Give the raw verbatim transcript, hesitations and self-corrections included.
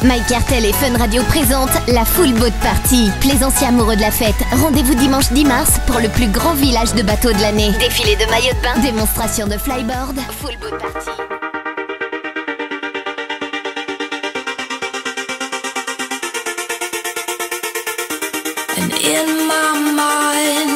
Mike Cartel et Fun Radio présentent la Full Boat Party. Plaisanciers amoureux de la fête, rendez-vous dimanche dix mars pour le plus grand village de bateaux de l'année. Défilé de maillots de bain, démonstration de flyboard, Full Boat Party. And in my mind